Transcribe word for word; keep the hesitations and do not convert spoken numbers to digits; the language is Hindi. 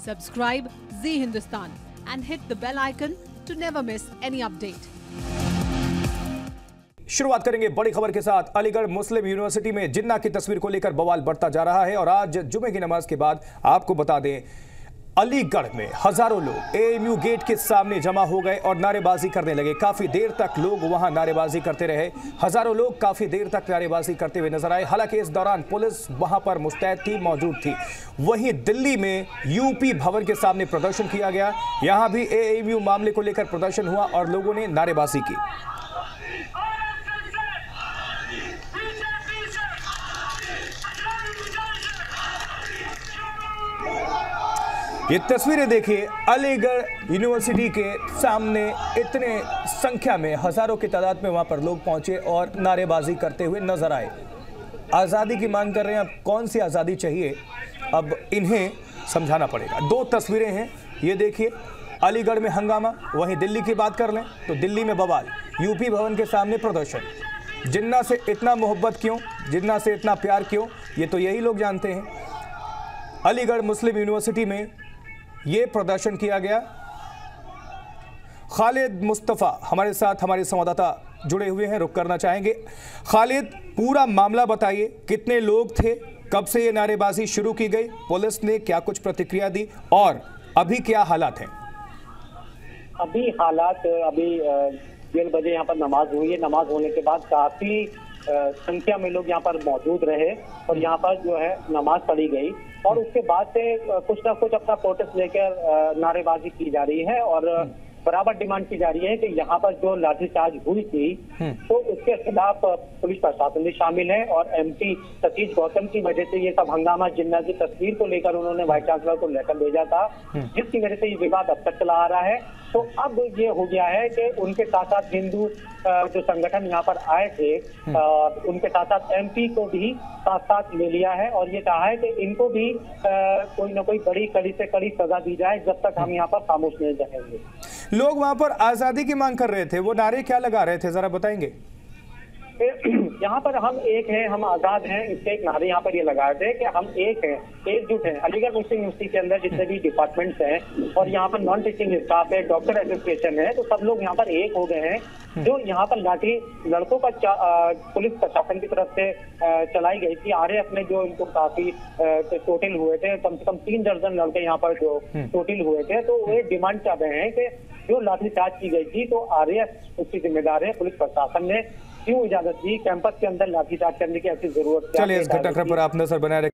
Subscribe Zee Hindustan and hit the bell icon to never miss any update. शुरुआत करेंगे बड़ी खबर के साथ। अलीगढ़ मुस्लिम यूनिवर्सिटी में जिन्ना की तस्वीर को लेकर बवाल बढ़ता जा रहा है और आज जुमे की नमाज के बाद आपको बता दें, अलीगढ़ में हजारों लोग एएमयू गेट के सामने जमा हो गए और नारेबाजी करने लगे। काफी देर तक लोग वहां नारेबाजी करते रहे। हजारों लोग काफी देर तक नारेबाजी करते हुए नजर आए। हालांकि इस दौरान पुलिस वहां पर मुस्तैद थी, मौजूद थी। वहीं दिल्ली में यूपी भवन के सामने प्रदर्शन किया गया। यहां भी एएमयू मामले को लेकर प्रदर्शन हुआ और लोगों ने नारेबाजी की। ये तस्वीरें देखिए, अलीगढ़ यूनिवर्सिटी के सामने इतने संख्या में हजारों की तादाद में वहां पर लोग पहुंचे और नारेबाजी करते हुए नजर आए। आज़ादी की मांग कर रहे हैं। अब कौन सी आज़ादी चाहिए, अब इन्हें समझाना पड़ेगा। दो तस्वीरें हैं, ये देखिए, अलीगढ़ में हंगामा। वहीं दिल्ली की बात कर लें तो दिल्ली में बवाल, यूपी भवन के सामने प्रदर्शन। जिन्ना से इतना मोहब्बत क्यों, जिन्ना से इतना प्यार क्यों, ये तो यही लोग जानते हैं। अलीगढ़ मुस्लिम यूनिवर्सिटी में ये प्रदर्शन किया गया। खालिद मुस्तफा हमारे साथ, हमारे संवाददाता जुड़े हुए हैं, रुक करना चाहेंगे। खालिद, पूरा मामला बताइए, कितने लोग थे, कब से ये नारेबाजी शुरू की गई, पुलिस ने क्या कुछ प्रतिक्रिया दी और अभी क्या हालात हैं? अभी हालात अभी डेढ़ बजे यहाँ पर नमाज हुई है। नमाज होने के बाद काफी संख्या में लोग यहाँ पर मौजूद रहे और यहाँ पर जो है नमाज पढ़ी गई और उसके बाद से कुछ ना कुछ अपना प्रोटेस्ट लेकर नारेबाजी की जा रही है और बराबर डिमांड की जा रही है कि यहाँ पर जो लाठीचार्ज हुई थी तो उसके खिलाफ पुलिस प्रशासन भी शामिल है और एमपी सतीश गौतम की वजह से ये सब हंगामा जिन्ना की तस्वीर को लेकर उन्होंने वाइस चांसलर को लेकर भेजा था, जिसकी वजह से ये विवाद अब तक चला आ रहा है। तो अब ये हो गया है कि उनके साथ साथ हिंदू जो संगठन यहाँ पर आए थे, उनके साथ साथ एमपी को भी साथ साथ ले लिया है और ये कहा है कि इनको भी कोई ना कोई बड़ी कड़ी से कड़ी सजा दी जाए जब तक हम यहाँ पर खामोश नहीं रहेंगे। लोग वहां पर आजादी की मांग कर रहे थे, वो नारे क्या लगा रहे थे, जरा बताएंगे? यहाँ पर हम एक हैं, हम आजाद हैं, इसके एक नारे यहाँ पर ये लगाए थे कि हम एक हैं, एकजुट हैं। अलीगढ़ मुस्लिम यूनिवर्सिटी के अंदर जितने भी डिपार्टमेंट्स हैं और यहाँ पर नॉन टीचिंग स्टाफ है, डॉक्टर एसोसिएशन है, तो सब लोग यहाँ पर एक हो गए हैं। जो यहाँ पर लाठी लड़कों का पुलिस प्रशासन की तरफ से चलाई गई थी, आरएएफ ने जो इनको काफी चोटिल हुए थे, कम से कम तीन दर्जन लड़के यहाँ पर जो चोटिल हुए थे, तो वो डिमांड कर रहे हैं कि जो लाठीचार्ज की गई थी तो आरएएफ उसकी जिम्मेदार है। पुलिस प्रशासन ने क्यों इजाजत दी कैंपस के अंदर लाठीचार्ज करने की ऐसी जरूरत? चलिए, इस घटनाक्रम पर आप नजर बनाए रखें।